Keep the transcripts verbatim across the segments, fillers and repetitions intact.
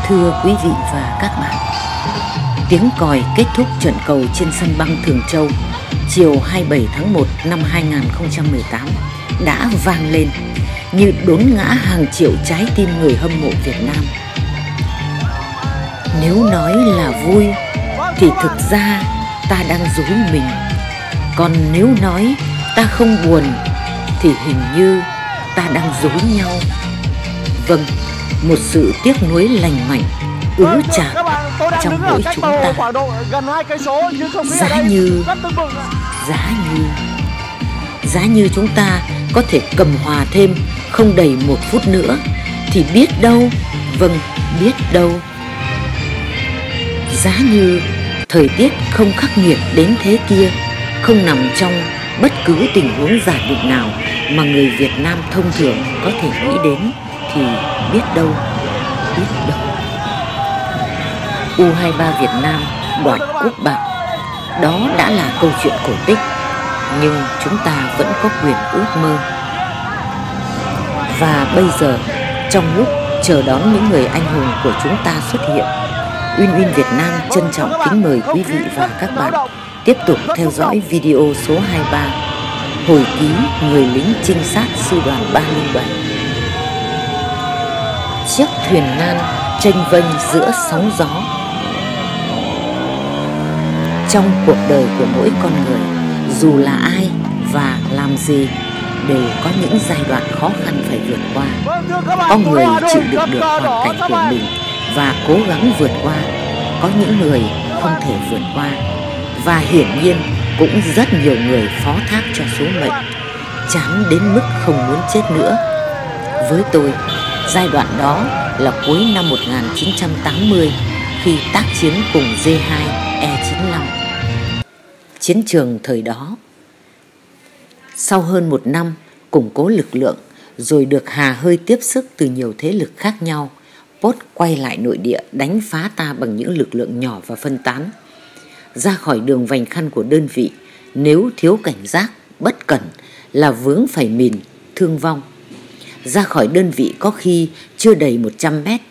Thưa quý vị và các bạn, tiếng còi kết thúc trận cầu trên sân băng Thường Châu chiều hai mươi bảy tháng một năm hai nghìn không trăm mười tám đã vang lên như đốn ngã hàng triệu trái tim người hâm mộ Việt Nam. Nếu nói là vui thì thực ra ta đang dối mình, còn nếu nói ta không buồn thì hình như ta đang dối nhau. Vâng, một sự tiếc nuối lành mạnh ứ tràn trong mỗi chúng ta. Giá như Giá như Giá như chúng ta có thể cầm hòa thêm không đầy một phút nữa thì biết đâu, vâng biết đâu, giá như thời tiết không khắc nghiệt đến thế kia, không nằm trong bất cứ tình huống giả định nào mà người Việt Nam thông thường có thể nghĩ đến thì biết đâu, biết đâu. U hai mươi ba Việt Nam đoạt cúp bạc, đó đã là câu chuyện cổ tích, nhưng chúng ta vẫn có quyền ước mơ. Và bây giờ, trong lúc chờ đón những người anh hùng của chúng ta xuất hiện, Uyên Uyên Việt Nam trân trọng kính mời quý vị và các bạn tiếp tục theo dõi video số hai mươi ba, hồi ký người lính trinh sát sư đoàn ba không bảy. Chiếc thuyền nan chênh vênh giữa sóng gió. Trong cuộc đời của mỗi con người, dù là ai và làm gì, đều có những giai đoạn khó khăn phải vượt qua. Có người chịu đựng được hoàn cảnh của mình và cố gắng vượt qua, có những người không thể vượt qua, và hiển nhiên cũng rất nhiều người phó thác cho số mệnh, chán đến mức không muốn chết nữa. Với tôi, giai đoạn đó là cuối năm một nghìn chín trăm tám mươi, khi tác chiến cùng D hai E chín mươi lăm. Chiến trường thời đó, sau hơn một năm củng cố lực lượng rồi được hà hơi tiếp sức từ nhiều thế lực khác nhau, Pốt quay lại nội địa đánh phá ta bằng những lực lượng nhỏ và phân tán. Ra khỏi đường vành khăn của đơn vị, nếu thiếu cảnh giác, bất cẩn là vướng phải mìn, thương vong. Ra khỏi đơn vị có khi chưa đầy một trăm mét,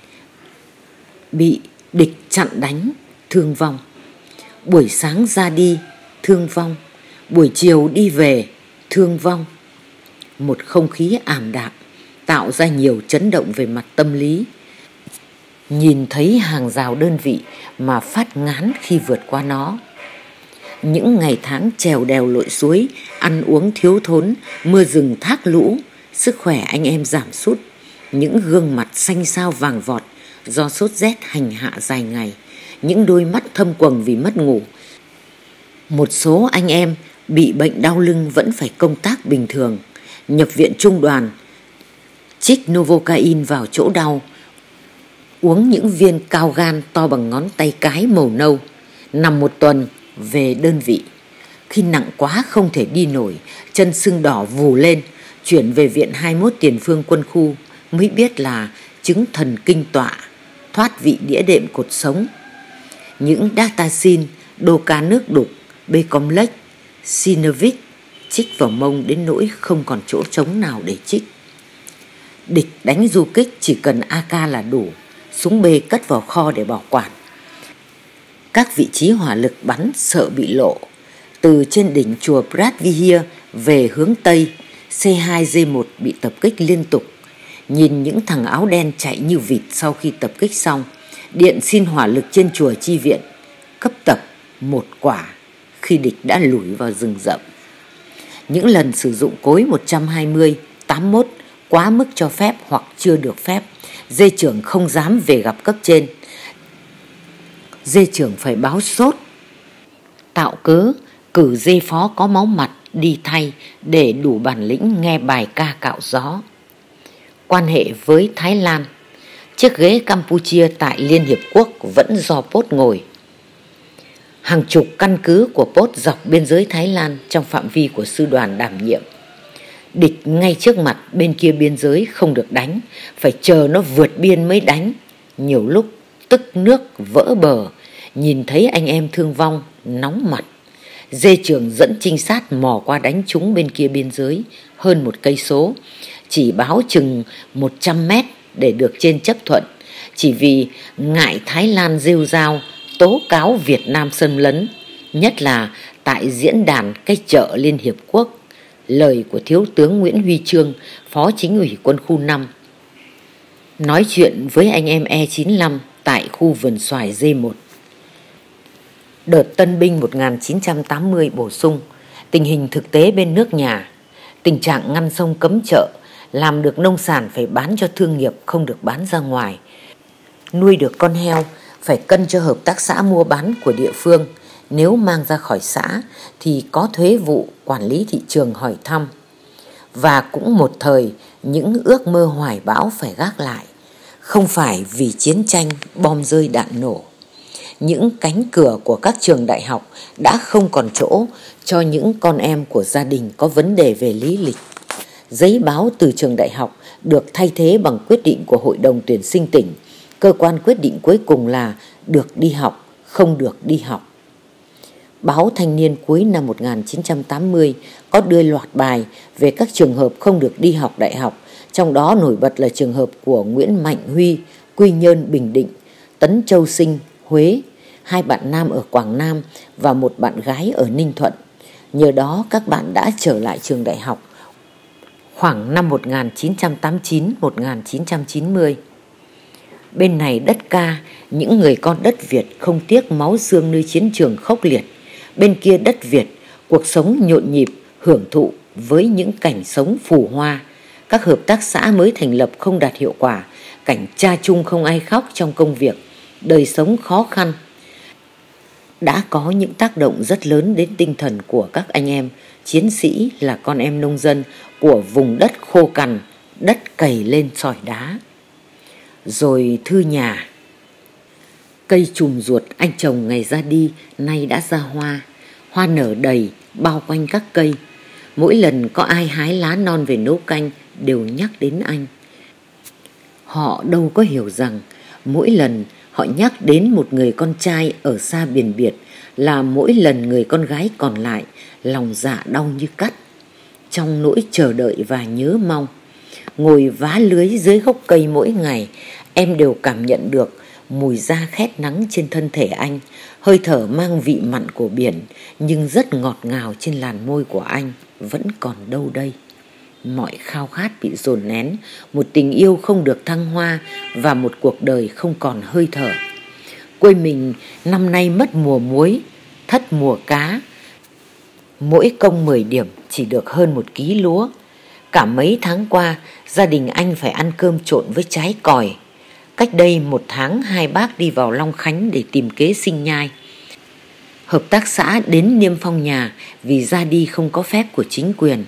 bị địch chặn đánh, thương vong. Buổi sáng ra đi, thương vong. Buổi chiều đi về, thương vong. Một không khí ảm đạm tạo ra nhiều chấn động về mặt tâm lý. Nhìn thấy hàng rào đơn vị mà phát ngán khi vượt qua nó. Những ngày tháng trèo đèo lội suối, ăn uống thiếu thốn, mưa rừng thác lũ, sức khỏe anh em giảm sút, những gương mặt xanh xao vàng vọt do sốt rét hành hạ dài ngày, những đôi mắt thâm quầng vì mất ngủ. Một số anh em bị bệnh đau lưng vẫn phải công tác bình thường, nhập viện trung đoàn, trích Novocaine vào chỗ đau, uống những viên cao gan to bằng ngón tay cái màu nâu, nằm một tuần về đơn vị. Khi nặng quá không thể đi nổi, chân sưng đỏ vù lên, chuyển về viện hai mươi mốt Tiền Phương Quân khu, mới biết là chứng thần kinh tọa, thoát vị đĩa đệm cột sống. Những Datasin, đô ca nước đục, B-complex, Sinovic chích vào mông đến nỗi không còn chỗ trống nào để chích. Địch đánh du kích chỉ cần a ca là đủ, súng B cất vào kho để bảo quản. Các vị trí hỏa lực bắn sợ bị lộ. Từ trên đỉnh chùa Pradvihir về hướng Tây, C hai D một bị tập kích liên tục. Nhìn những thằng áo đen chạy như vịt sau khi tập kích xong, điện xin hỏa lực trên chùa chi viện, cấp tập một quả khi địch đã lủi vào rừng rậm. Những lần sử dụng cối một trăm hai mươi, tám mươi mốt quá mức cho phép hoặc chưa được phép, dê trưởng không dám về gặp cấp trên. Dê trưởng phải báo sốt, tạo cớ cử dê phó có máu mặt đi thay để đủ bản lĩnh nghe bài ca cạo gió. Quan hệ với Thái Lan, chiếc ghế Campuchia tại Liên Hiệp Quốc vẫn do Pốt ngồi. Hàng chục căn cứ của Pốt dọc biên giới Thái Lan trong phạm vi của sư đoàn đảm nhiệm. Địch ngay trước mặt bên kia biên giới không được đánh, phải chờ nó vượt biên mới đánh. Nhiều lúc tức nước vỡ bờ, nhìn thấy anh em thương vong, nóng mặt. Dê trưởng dẫn trinh sát mò qua đánh chúng bên kia biên giới hơn một cây số, chỉ báo chừng một trăm mét để được trên chấp thuận. chỉ vì ngại Thái Lan rêu rao tố cáo Việt Nam xâm lấn, nhất là tại diễn đàn cái chợ Liên Hiệp Quốc. Lời của Thiếu tướng Nguyễn Huy Chương, Phó Chính ủy Quân khu năm, nói chuyện với anh em E chín lăm tại khu vườn xoài D một. Đợt tân binh một nghìn chín trăm tám mươi bổ sung, tình hình thực tế bên nước nhà, tình trạng ngăn sông cấm chợ, làm được nông sản phải bán cho thương nghiệp, không được bán ra ngoài. Nuôi được con heo phải cân cho hợp tác xã mua bán của địa phương. Nếu mang ra khỏi xã thì có thuế vụ, quản lý thị trường hỏi thăm. Và cũng một thời những ước mơ hoài bão phải gác lại, không phải vì chiến tranh, bom rơi đạn nổ. Những cánh cửa của các trường đại học đã không còn chỗ cho những con em của gia đình có vấn đề về lý lịch. Giấy báo từ trường đại học được thay thế bằng quyết định của Hội đồng tuyển sinh tỉnh. Cơ quan quyết định cuối cùng là được đi học, không được đi học. Báo Thanh niên cuối năm một nghìn chín trăm tám mươi có đưa loạt bài về các trường hợp không được đi học đại học, trong đó nổi bật là trường hợp của Nguyễn Mạnh Huy, Quy Nhơn, Bình Định, Tấn Châu Sinh, Huế, hai bạn nam ở Quảng Nam và một bạn gái ở Ninh Thuận. Nhờ đó các bạn đã trở lại trường đại học khoảng năm một nghìn chín trăm tám mươi chín đến một nghìn chín trăm chín mươi. Bên này đất ca, những người con đất Việt không tiếc máu xương nơi chiến trường khốc liệt. Bên kia đất Việt, cuộc sống nhộn nhịp, hưởng thụ với những cảnh sống phù hoa. Các hợp tác xã mới thành lập không đạt hiệu quả, cảnh cha chung không ai khóc trong công việc, đời sống khó khăn. Đã có những tác động rất lớn đến tinh thần của các anh em chiến sĩ là con em nông dân của vùng đất khô cằn, đất cày lên sỏi đá. Rồi thư nhà. Cây chùm ruột anh trồng ngày ra đi nay đã ra hoa, hoa nở đầy bao quanh các cây. Mỗi lần có ai hái lá non về nấu canh đều nhắc đến anh. Họ đâu có hiểu rằng mỗi lần họ nhắc đến một người con trai ở xa biển biệt là mỗi lần người con gái còn lại lòng dạ đau như cắt. Trong nỗi chờ đợi và nhớ mong, ngồi vá lưới dưới gốc cây mỗi ngày, em đều cảm nhận được mùi da khét nắng trên thân thể anh, hơi thở mang vị mặn của biển nhưng rất ngọt ngào trên làn môi của anh vẫn còn đâu đây. Mọi khao khát bị dồn nén, một tình yêu không được thăng hoa và một cuộc đời không còn hơi thở. Quê mình năm nay mất mùa muối, thất mùa cá. Mỗi công mười điểm chỉ được hơn một ký lúa. Cả mấy tháng qua, gia đình anh phải ăn cơm trộn với trái còi. Cách đây một tháng, hai bác đi vào Long Khánh để tìm kế sinh nhai. Hợp tác xã đến niêm phong nhà vì ra đi không có phép của chính quyền.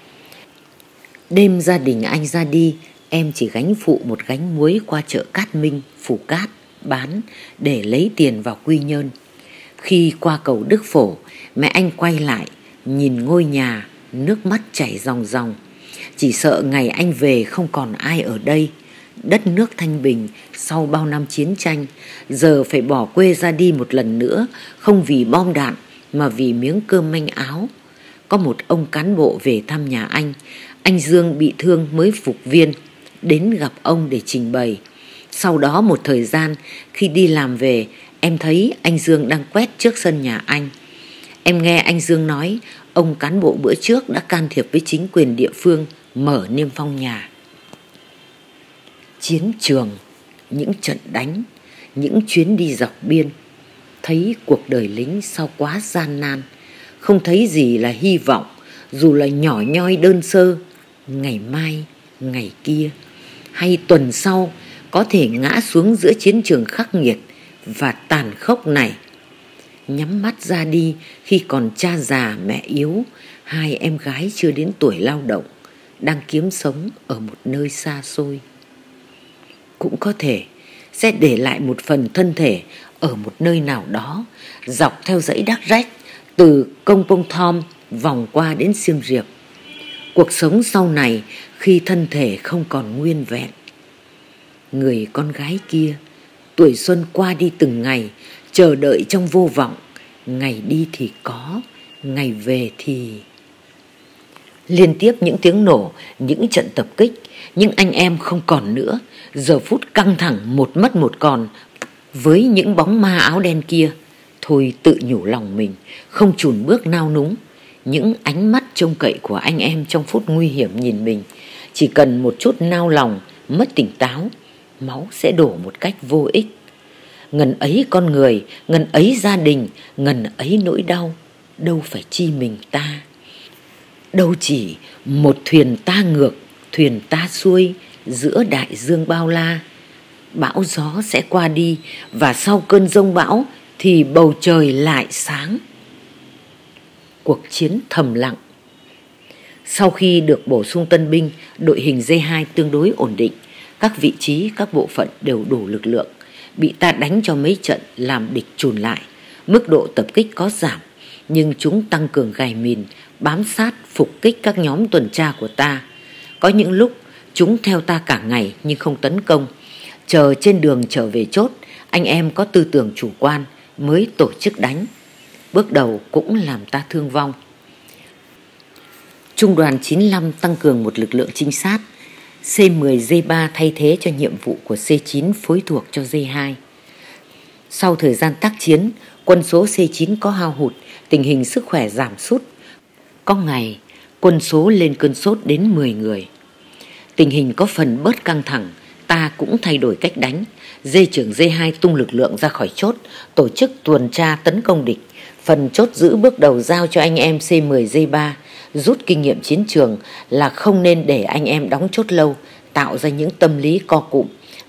Đêm gia đình anh ra đi, em chỉ gánh phụ một gánh muối qua chợ Cát Minh, Phù Cát bán để lấy tiền vào Quy Nhơn. Khi qua cầu Đức Phổ, mẹ anh quay lại, nhìn ngôi nhà, nước mắt chảy ròng ròng. Chỉ sợ ngày anh về không còn ai ở đây. Đất nước thanh bình sau bao năm chiến tranh, giờ phải bỏ quê ra đi một lần nữa, không vì bom đạn mà vì miếng cơm manh áo. Có một ông cán bộ về thăm nhà anh. Anh Dương bị thương mới phục viên, đến gặp ông để trình bày. Sau đó một thời gian, khi đi làm về, em thấy anh Dương đang quét trước sân nhà anh. Em nghe anh Dương nói, ông cán bộ bữa trước đã can thiệp với chính quyền địa phương, mở niêm phong nhà. Chiến trường, những trận đánh, những chuyến đi dọc biên, thấy cuộc đời lính sao quá gian nan, không thấy gì là hy vọng, dù là nhỏ nhoi đơn sơ. Ngày mai, ngày kia, hay tuần sau có thể ngã xuống giữa chiến trường khắc nghiệt và tàn khốc này. Nhắm mắt ra đi khi còn cha già mẹ yếu, hai em gái chưa đến tuổi lao động, đang kiếm sống ở một nơi xa xôi. Cũng có thể sẽ để lại một phần thân thể ở một nơi nào đó, dọc theo dãy Đắc Rách, từ Công Pông Thom vòng qua đến Siem Reap. Cuộc sống sau này khi thân thể không còn nguyên vẹn. Người con gái kia, tuổi xuân qua đi từng ngày, chờ đợi trong vô vọng. Ngày đi thì có, ngày về thì... Liên tiếp những tiếng nổ, những trận tập kích, nhưng anh em không còn nữa. Giờ phút căng thẳng một mất một còn với những bóng ma áo đen kia. Thôi tự nhủ lòng mình, không chùn bước nao núng. Những ánh mắt trông cậy của anh em trong phút nguy hiểm nhìn mình. Chỉ cần một chút nao lòng, mất tỉnh táo, máu sẽ đổ một cách vô ích. Ngần ấy con người, ngần ấy gia đình, ngần ấy nỗi đau, đâu phải chi mình ta. Đâu chỉ một thuyền ta ngược, thuyền ta xuôi giữa đại dương bao la. Bão gió sẽ qua đi, và sau cơn giông bão thì bầu trời lại sáng. Cuộc chiến thầm lặng. Sau khi được bổ sung tân binh, đội hình D hai tương đối ổn định. Các vị trí, các bộ phận đều đủ lực lượng. Bị ta đánh cho mấy trận làm địch chùn lại. Mức độ tập kích có giảm, nhưng chúng tăng cường gài mìn, bám sát, phục kích các nhóm tuần tra của ta. Có những lúc chúng theo ta cả ngày nhưng không tấn công. Chờ trên đường trở về chốt, anh em có tư tưởng chủ quan mới tổ chức đánh. Bước đầu cũng làm ta thương vong. Trung đoàn chín mươi lăm tăng cường một lực lượng trinh sát. C mười D ba thay thế cho nhiệm vụ của C chín phối thuộc cho D hai. Sau thời gian tác chiến, quân số C chín có hao hụt, tình hình sức khỏe giảm sút. Có ngày, quân số lên cơn sốt đến mười người. Tình hình có phần bớt căng thẳng, ta cũng thay đổi cách đánh. D trưởng D hai tung lực lượng ra khỏi chốt, tổ chức tuần tra tấn công địch. Phần chốt giữ bước đầu giao cho anh em C mười D ba. Rút kinh nghiệm chiến trường là không nên để anh em đóng chốt lâu, tạo ra những tâm lý co cụm.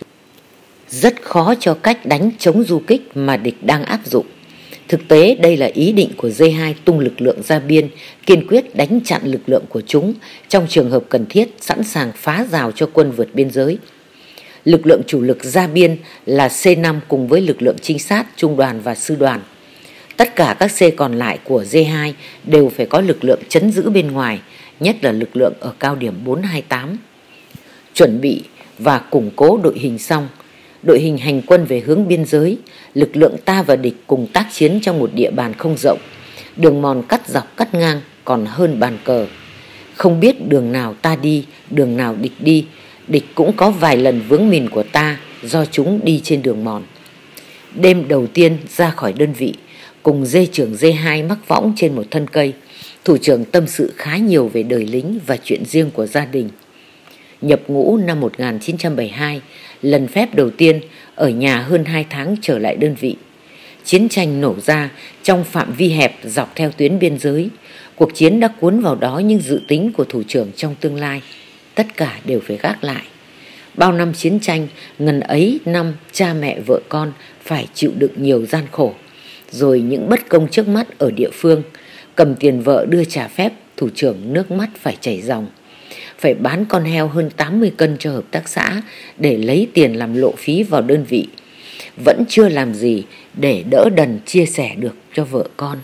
Rất khó cho cách đánh chống du kích mà địch đang áp dụng. Thực tế đây là ý định của D hai tung lực lượng ra biên, kiên quyết đánh chặn lực lượng của chúng, trong trường hợp cần thiết sẵn sàng phá rào cho quân vượt biên giới. Lực lượng chủ lực ra biên là C năm cùng với lực lượng trinh sát, trung đoàn và sư đoàn. Tất cả các C còn lại của D hai đều phải có lực lượng trấn giữ bên ngoài, nhất là lực lượng ở cao điểm bốn hai tám. Chuẩn bị và củng cố đội hình xong, đội hình hành quân về hướng biên giới, lực lượng ta và địch cùng tác chiến trong một địa bàn không rộng. Đường mòn cắt dọc cắt ngang còn hơn bàn cờ. Không biết đường nào ta đi, đường nào địch đi. Địch cũng có vài lần vướng mìn của ta do chúng đi trên đường mòn. Đêm đầu tiên ra khỏi đơn vị, cùng D trưởng D hai mắc võng trên một thân cây, thủ trưởng tâm sự khá nhiều về đời lính và chuyện riêng của gia đình. Nhập ngũ năm một nghìn chín trăm bảy mươi hai, lần phép đầu tiên ở nhà hơn hai tháng trở lại đơn vị. Chiến tranh nổ ra trong phạm vi hẹp dọc theo tuyến biên giới. Cuộc chiến đã cuốn vào đó những dự tính của thủ trưởng trong tương lai. Tất cả đều phải gác lại. Bao năm chiến tranh, ngần ấy năm cha mẹ vợ con phải chịu đựng nhiều gian khổ. Rồi những bất công trước mắt ở địa phương, cầm tiền vợ đưa trả phép, thủ trưởng nước mắt phải chảy ròng. Phải bán con heo hơn tám mươi cân cho hợp tác xã để lấy tiền làm lộ phí vào đơn vị. Vẫn chưa làm gì để đỡ đần chia sẻ được cho vợ con.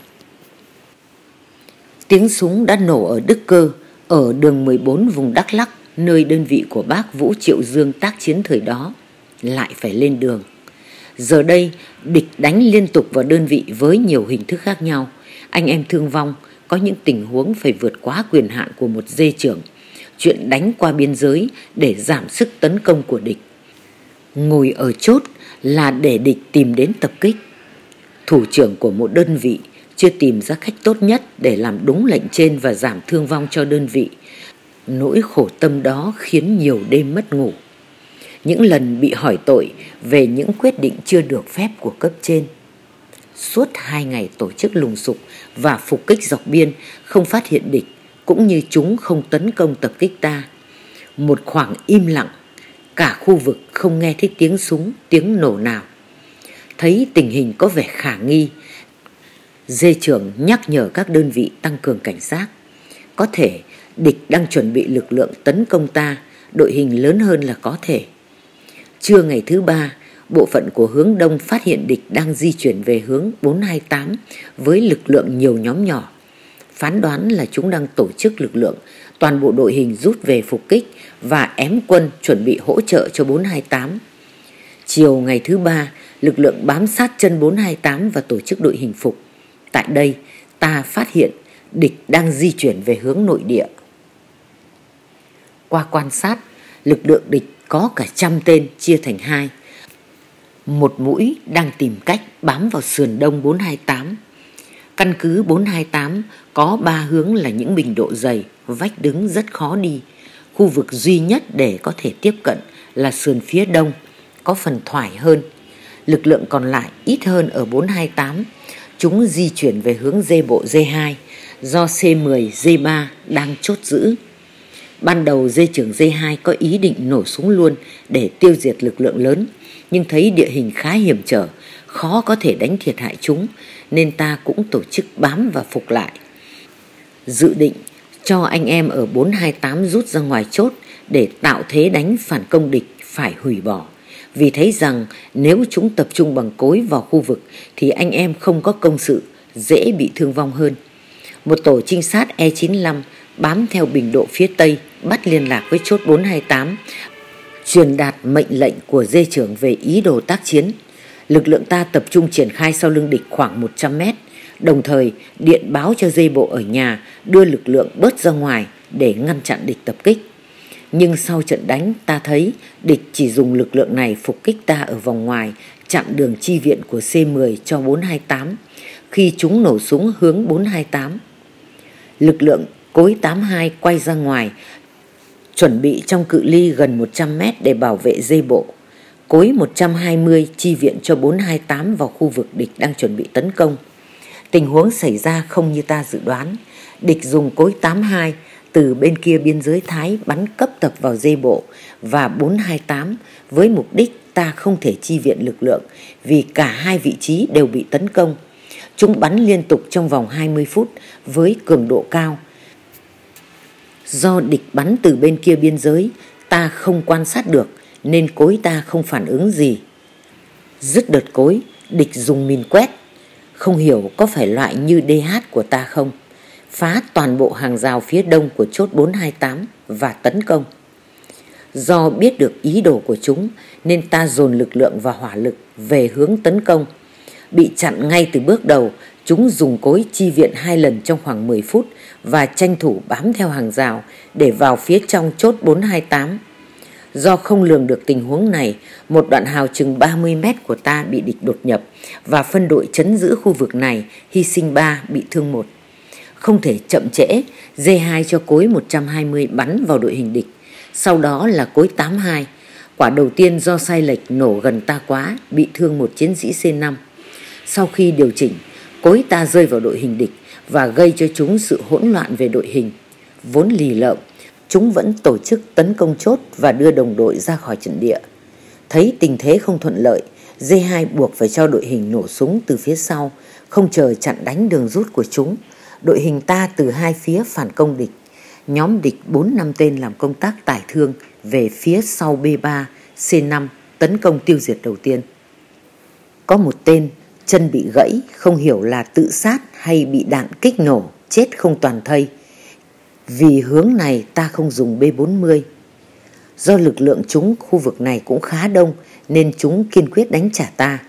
Tiếng súng đã nổ ở Đức Cơ, ở đường mười bốn vùng Đắk Lắk, nơi đơn vị của bác Vũ Triệu Dương tác chiến thời đó. Lại phải lên đường. Giờ đây, địch đánh liên tục vào đơn vị với nhiều hình thức khác nhau. Anh em thương vong, có những tình huống phải vượt quá quyền hạn của một D trưởng. Chuyện đánh qua biên giới để giảm sức tấn công của địch. Ngồi ở chốt là để địch tìm đến tập kích. Thủ trưởng của một đơn vị chưa tìm ra cách tốt nhất để làm đúng lệnh trên và giảm thương vong cho đơn vị. Nỗi khổ tâm đó khiến nhiều đêm mất ngủ. Những lần bị hỏi tội về những quyết định chưa được phép của cấp trên. Suốt hai ngày tổ chức lùng sục và phục kích dọc biên, không phát hiện địch, cũng như chúng không tấn công tập kích ta. Một khoảng im lặng, cả khu vực không nghe thấy tiếng súng, tiếng nổ nào. Thấy tình hình có vẻ khả nghi, D trưởng nhắc nhở các đơn vị tăng cường cảnh giác. Có thể địch đang chuẩn bị lực lượng tấn công ta, đội hình lớn hơn là có thể. Trưa ngày thứ ba, bộ phận của hướng đông phát hiện địch đang di chuyển về hướng bốn hai tám với lực lượng nhiều nhóm nhỏ. Phán đoán là chúng đang tổ chức lực lượng, toàn bộ đội hình rút về phục kích và ém quân chuẩn bị hỗ trợ cho bốn hai tám. Chiều ngày thứ ba, lực lượng bám sát chân bốn hai tám và tổ chức đội hình phục. Tại đây, ta phát hiện địch đang di chuyển về hướng nội địa. Qua quan sát, lực lượng địch có cả trăm tên chia thành hai. Một mũi đang tìm cách bám vào sườn đông bốn hai tám. Căn cứ bốn hai tám có ba hướng là những bình độ dày, vách đứng rất khó đi. Khu vực duy nhất để có thể tiếp cận là sườn phía đông, có phần thoải hơn. Lực lượng còn lại ít hơn ở bốn hai tám. Chúng di chuyển về hướng D bộ D hai do C mười D ba đang chốt giữ. Ban đầu D trưởng D hai có ý định nổ súng luôn để tiêu diệt lực lượng lớn, nhưng thấy địa hình khá hiểm trở, khó có thể đánh thiệt hại chúng, nên ta cũng tổ chức bám và phục lại. Dự định cho anh em ở bốn hai tám rút ra ngoài chốt để tạo thế đánh phản công địch phải hủy bỏ, vì thấy rằng nếu chúng tập trung bằng cối vào khu vực thì anh em không có công sự, dễ bị thương vong hơn. Một tổ trinh sát E chín lăm bám theo bình độ phía tây bắt liên lạc với chốt bốn hai tám, truyền đạt mệnh lệnh của D trưởng về ý đồ tác chiến. Lực lượng ta tập trung triển khai sau lưng địch khoảng một trăm mét, đồng thời điện báo cho D bộ ở nhà đưa lực lượng bớt ra ngoài để ngăn chặn địch tập kích. Nhưng sau trận đánh ta thấy địch chỉ dùng lực lượng này phục kích ta ở vòng ngoài, chặn đường chi viện của C mười cho bốn hai tám khi chúng nổ súng hướng bốn hai tám. Lực lượng cối tám hai quay ra ngoài, chuẩn bị trong cự ly gần một trăm mét để bảo vệ D bộ. Cối một trăm hai mươi chi viện cho bốn hai tám vào khu vực địch đang chuẩn bị tấn công. Tình huống xảy ra không như ta dự đoán. Địch dùng cối tám hai từ bên kia biên giới Thái bắn cấp tập vào D bộ và bốn hai tám với mục đích ta không thể chi viện lực lượng vì cả hai vị trí đều bị tấn công. Chúng bắn liên tục trong vòng hai mươi phút với cường độ cao. Do địch bắn từ bên kia biên giới, ta không quan sát được nên cối ta không phản ứng gì. Dứt đợt cối, địch dùng mìn quét, không hiểu có phải loại như đê hát của ta không, phá toàn bộ hàng rào phía đông của chốt bốn hai tám và tấn công. Do biết được ý đồ của chúng nên ta dồn lực lượng và hỏa lực về hướng tấn công. Bị chặn ngay từ bước đầu, chúng dùng cối chi viện hai lần trong khoảng mười phút và tranh thủ bám theo hàng rào để vào phía trong chốt bốn hai tám. Do không lường được tình huống này, một đoạn hào chừng ba mươi mét của ta bị địch đột nhập và phân đội trấn giữ khu vực này hy sinh ba, bị thương một. Không thể chậm trễ, D hai cho cối một trăm hai mươi bắn vào đội hình địch, sau đó là cối tám hai. Quả đầu tiên do sai lệch nổ gần ta quá, bị thương một chiến sĩ C năm. Sau khi điều chỉnh, cối ta rơi vào đội hình địch và gây cho chúng sự hỗn loạn về đội hình. Vốn lì lợm, chúng vẫn tổ chức tấn công chốt và đưa đồng đội ra khỏi trận địa. Thấy tình thế không thuận lợi, D hai buộc phải cho đội hình nổ súng từ phía sau, không chờ chặn đánh đường rút của chúng. Đội hình ta từ hai phía phản công địch. Nhóm địch bốn năm tên làm công tác tải thương về phía sau B ba, C năm tấn công tiêu diệt đầu tiên. Có một tên chân bị gãy, không hiểu là tự sát hay bị đạn kích nổ, chết không toàn thây. Vì hướng này ta không dùng B bốn mươi. Do lực lượng chúng khu vực này cũng khá đông nên chúng kiên quyết đánh trả ta.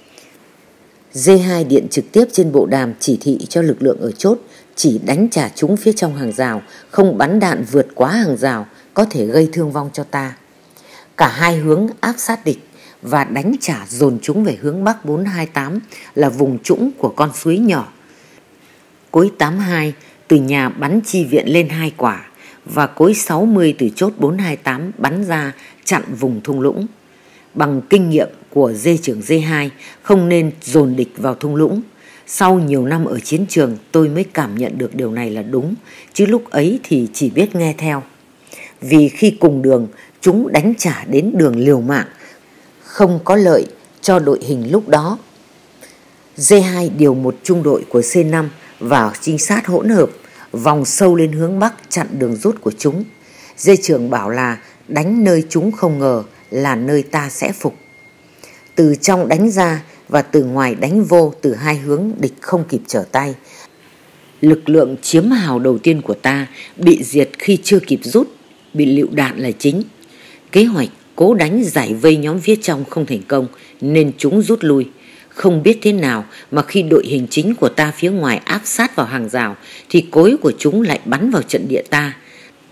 D hai điện trực tiếp trên bộ đàm chỉ thị cho lực lượng ở chốt chỉ đánh trả chúng phía trong hàng rào, không bắn đạn vượt quá hàng rào, có thể gây thương vong cho ta. Cả hai hướng áp sát địch và đánh trả dồn chúng về hướng bắc bốn hai tám là vùng trũng của con suối nhỏ. Cối tám hai từ nhà bắn chi viện lên hai quả và cối sáu mươi từ chốt bốn hai tám bắn ra chặn vùng thung lũng. Bằng kinh nghiệm của D trưởng D hai không nên dồn địch vào thung lũng. Sau nhiều năm ở chiến trường tôi mới cảm nhận được điều này là đúng, chứ lúc ấy thì chỉ biết nghe theo. Vì khi cùng đường chúng đánh trả đến đường liều mạng, không có lợi cho đội hình lúc đó. D hai điều một trung đội của C năm vào trinh sát hỗn hợp, vòng sâu lên hướng bắc chặn đường rút của chúng. D trưởng bảo là đánh nơi chúng không ngờ là nơi ta sẽ phục. Từ trong đánh ra và từ ngoài đánh vô, từ hai hướng địch không kịp trở tay. Lực lượng chiếm hào đầu tiên của ta bị diệt khi chưa kịp rút, bị lựu đạn là chính. Kế hoạch cố đánh giải vây nhóm phía trong không thành công nên chúng rút lui. Không biết thế nào mà khi đội hình chính của ta phía ngoài áp sát vào hàng rào thì cối của chúng lại bắn vào trận địa ta.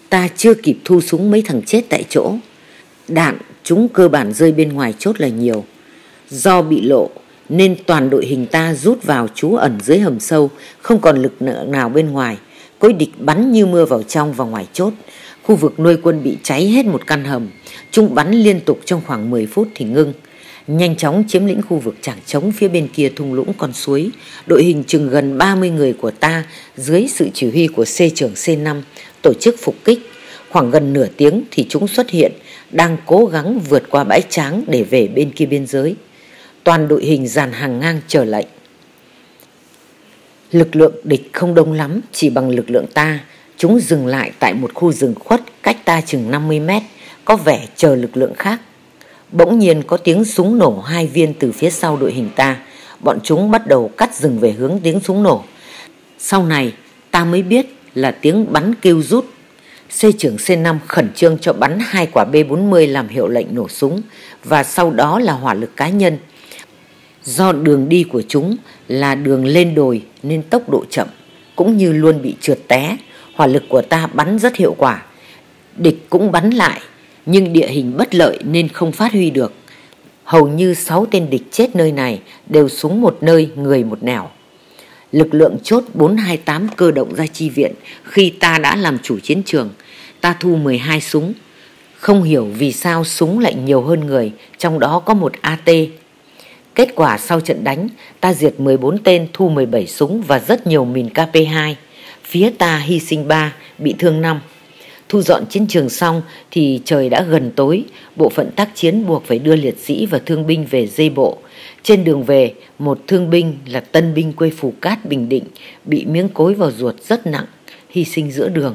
Ta chưa kịp thu súng mấy thằng chết tại chỗ. Đạn chúng cơ bản rơi bên ngoài chốt là nhiều. Do bị lộ nên toàn đội hình ta rút vào trú ẩn dưới hầm sâu, không còn lực lượng nào bên ngoài. Cối địch bắn như mưa vào trong và ngoài chốt. Khu vực nuôi quân bị cháy hết một căn hầm. Chúng bắn liên tục trong khoảng mười phút thì ngưng. Nhanh chóng chiếm lĩnh khu vực trảng trống phía bên kia thung lũng con suối. Đội hình chừng gần ba mươi người của ta dưới sự chỉ huy của C trưởng C năm tổ chức phục kích. Khoảng gần nửa tiếng thì chúng xuất hiện, đang cố gắng vượt qua bãi tráng để về bên kia biên giới. Toàn đội hình dàn hàng ngang chờ lệnh. Lực lượng địch không đông lắm, chỉ bằng lực lượng ta. Chúng dừng lại tại một khu rừng khuất cách ta chừng năm mươi mét, có vẻ chờ lực lượng khác. Bỗng nhiên có tiếng súng nổ hai viên từ phía sau đội hình ta. Bọn chúng bắt đầu cắt rừng về hướng tiếng súng nổ. Sau này ta mới biết là tiếng bắn kêu rút. C trưởng C năm khẩn trương cho bắn hai quả B bốn mươi làm hiệu lệnh nổ súng, và sau đó là hỏa lực cá nhân. Do đường đi của chúng là đường lên đồi nên tốc độ chậm, cũng như luôn bị trượt té. Hỏa lực của ta bắn rất hiệu quả. Địch cũng bắn lại, nhưng địa hình bất lợi nên không phát huy được. Hầu như sáu tên địch chết nơi này đều súng một nơi, người một nẻo. Lực lượng chốt bốn hai tám cơ động ra chi viện khi ta đã làm chủ chiến trường. Ta thu mười hai súng. Không hiểu vì sao súng lại nhiều hơn người, trong đó có một A T. Kết quả sau trận đánh, ta diệt mười bốn tên, thu mười bảy súng và rất nhiều mìn K P hai. Phía ta hy sinh ba, bị thương năm. Thu dọn chiến trường xong thì trời đã gần tối. Bộ phận tác chiến buộc phải đưa liệt sĩ và thương binh về dây bộ. Trên đường về, một thương binh là tân binh quê Phù Cát, Bình Định bị miếng cối vào ruột rất nặng, hy sinh giữa đường.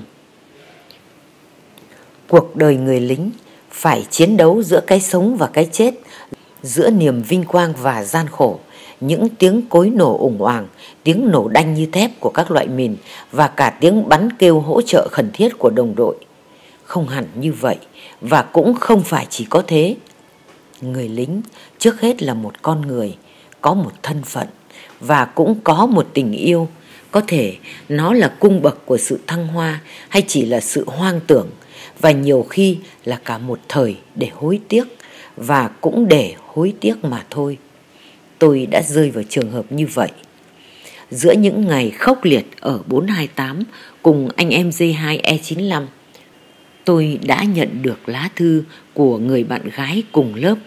Cuộc đời người lính phải chiến đấu giữa cái sống và cái chết, giữa niềm vinh quang và gian khổ. Những tiếng cối nổ ủng oàng, tiếng nổ đanh như thép của các loại mìn và cả tiếng bắn kêu hỗ trợ khẩn thiết của đồng đội. Không hẳn như vậy, và cũng không phải chỉ có thế. Người lính trước hết là một con người, có một thân phận và cũng có một tình yêu. Có thể nó là cung bậc của sự thăng hoa hay chỉ là sự hoang tưởng, và nhiều khi là cả một thời để hối tiếc, và cũng để hối tiếc mà thôi. Tôi đã rơi vào trường hợp như vậy. Giữa những ngày khốc liệt ở bốn hai tám cùng anh em D hai E chín lăm, tôi đã nhận được lá thư của người bạn gái cùng lớp.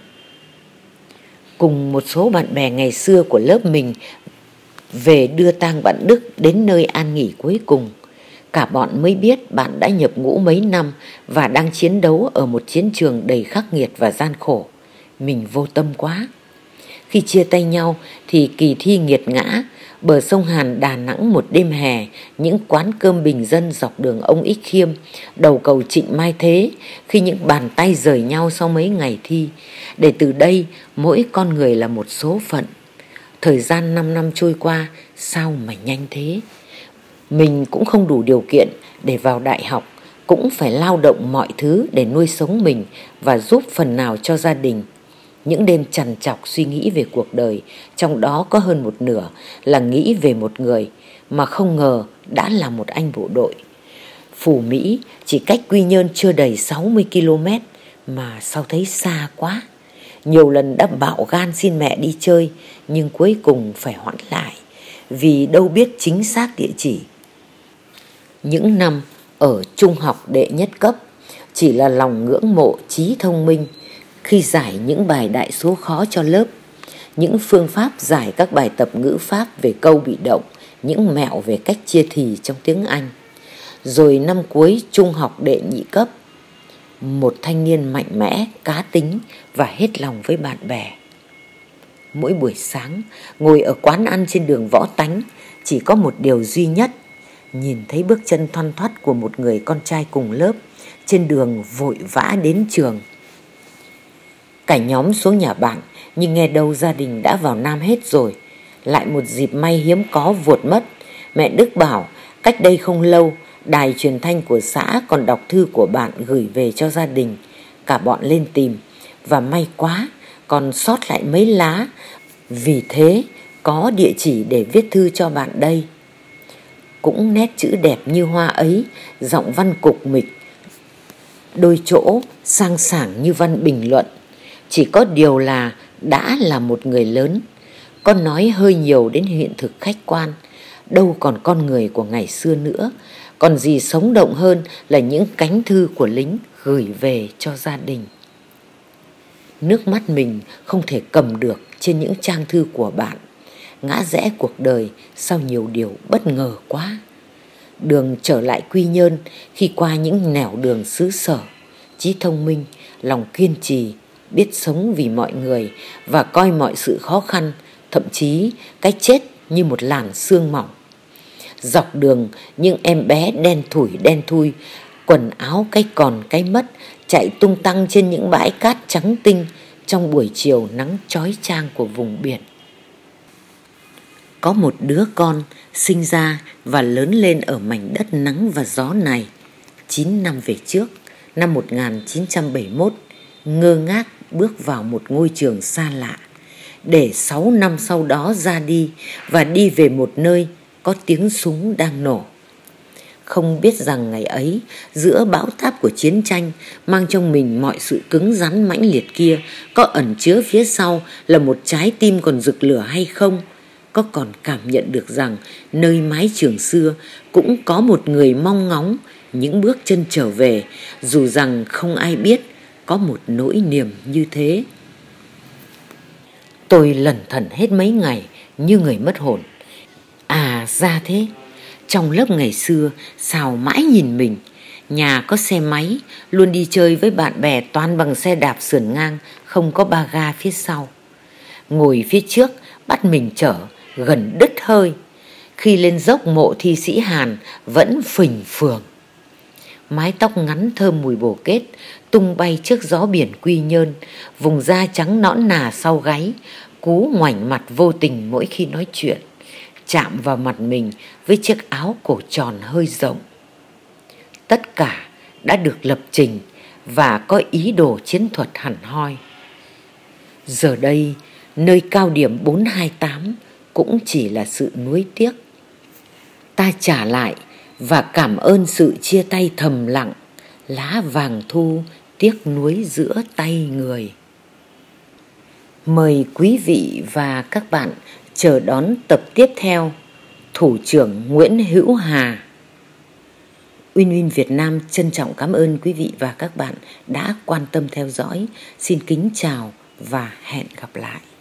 Cùng một số bạn bè ngày xưa của lớp mình về đưa tang bạn Đức đến nơi an nghỉ cuối cùng. Cả bọn mới biết bạn đã nhập ngũ mấy năm và đang chiến đấu ở một chiến trường đầy khắc nghiệt và gian khổ. Mình vô tâm quá. Khi chia tay nhau thì kỳ thi nghiệt ngã. Bờ sông Hàn Đà Nẵng một đêm hè, những quán cơm bình dân dọc đường ông Ích Khiêm, đầu cầu Trịnh Mai Thế, khi những bàn tay rời nhau sau mấy ngày thi. Để từ đây mỗi con người là một số phận. Thời gian năm năm trôi qua, sao mà nhanh thế. Mình cũng không đủ điều kiện để vào đại học, cũng phải lao động mọi thứ để nuôi sống mình và giúp phần nào cho gia đình. Những đêm trằn trọc suy nghĩ về cuộc đời, trong đó có hơn một nửa là nghĩ về một người mà không ngờ đã là một anh bộ đội. Phù Mỹ chỉ cách Quy Nhơn chưa đầy sáu mươi ki lô mét mà sao thấy xa quá. Nhiều lần đã bạo gan xin mẹ đi chơi, nhưng cuối cùng phải hoãn lại vì đâu biết chính xác địa chỉ. Những năm ở trung học đệ nhất cấp chỉ là lòng ngưỡng mộ trí thông minh khi giải những bài đại số khó cho lớp, những phương pháp giải các bài tập ngữ pháp về câu bị động, những mẹo về cách chia thì trong tiếng Anh. Rồi năm cuối trung học đệ nhị cấp, một thanh niên mạnh mẽ, cá tính và hết lòng với bạn bè. Mỗi buổi sáng, ngồi ở quán ăn trên đường Võ Tánh, chỉ có một điều duy nhất, nhìn thấy bước chân thoăn thoắt của một người con trai cùng lớp trên đường vội vã đến trường. Cả nhóm xuống nhà bạn, nhưng nghe đâu gia đình đã vào Nam hết rồi. Lại một dịp may hiếm có vụt mất. Mẹ Đức bảo cách đây không lâu, đài truyền thanh của xã còn đọc thư của bạn gửi về cho gia đình. Cả bọn lên tìm, và may quá còn sót lại mấy lá. Vì thế có địa chỉ để viết thư cho bạn đây. Cũng nét chữ đẹp như hoa ấy, giọng văn cục mịch, đôi chỗ sang sảng như văn bình luận. Chỉ có điều là đã là một người lớn, con nói hơi nhiều đến hiện thực khách quan, đâu còn con người của ngày xưa nữa. Còn gì sống động hơn là những cánh thư của lính gửi về cho gia đình. Nước mắt mình không thể cầm được trên những trang thư của bạn. Ngã rẽ cuộc đời sao nhiều điều bất ngờ quá. Đường trở lại Quy Nhơn khi qua những nẻo đường xứ sở, trí thông minh, lòng kiên trì, biết sống vì mọi người và coi mọi sự khó khăn, thậm chí cái chết như một làn sương mỏng. Dọc đường những em bé đen thủi đen thui, quần áo cái còn cái mất, chạy tung tăng trên những bãi cát trắng tinh trong buổi chiều nắng chói chang của vùng biển. Có một đứa con sinh ra và lớn lên ở mảnh đất nắng và gió này chín năm về trước, năm một nghìn chín trăm bảy mươi mốt, ngơ ngác bước vào một ngôi trường xa lạ, để sáu năm sau đó ra đi và đi về một nơi có tiếng súng đang nổ. Không biết rằng ngày ấy, giữa bão táp của chiến tranh, mang trong mình mọi sự cứng rắn mãnh liệt kia, có ẩn chứa phía sau là một trái tim còn rực lửa hay không? Có còn cảm nhận được rằng nơi mái trường xưa cũng có một người mong ngóng những bước chân trở về, dù rằng không ai biết có một nỗi niềm như thế. Tôi lẩn thẩn hết mấy ngày như người mất hồn. À ra thế, trong lớp ngày xưa sao mãi nhìn mình. Nhà có xe máy, luôn đi chơi với bạn bè toàn bằng xe đạp sườn ngang, không có ba ga phía sau. Ngồi phía trước bắt mình chở, gần đứt hơi. Khi lên dốc mộ thi sĩ Hàn vẫn phình phường. Mái tóc ngắn thơm mùi bồ kết tung bay trước gió biển Quy Nhơn, vùng da trắng nõn nà sau gáy, cú ngoảnh mặt vô tình mỗi khi nói chuyện, chạm vào mặt mình với chiếc áo cổ tròn hơi rộng. Tất cả đã được lập trình và có ý đồ chiến thuật hẳn hoi. Giờ đây, nơi cao điểm bốn hai tám cũng chỉ là sự nuối tiếc. Ta trả lại và cảm ơn sự chia tay thầm lặng, lá vàng thu tiếc nuối giữa tay người. Mời quý vị và các bạn chờ đón tập tiếp theo, Thủ trưởng Nguyễn Hữu Hà. Win Win Việt Nam trân trọng cảm ơn quý vị và các bạn đã quan tâm theo dõi. Xin kính chào và hẹn gặp lại.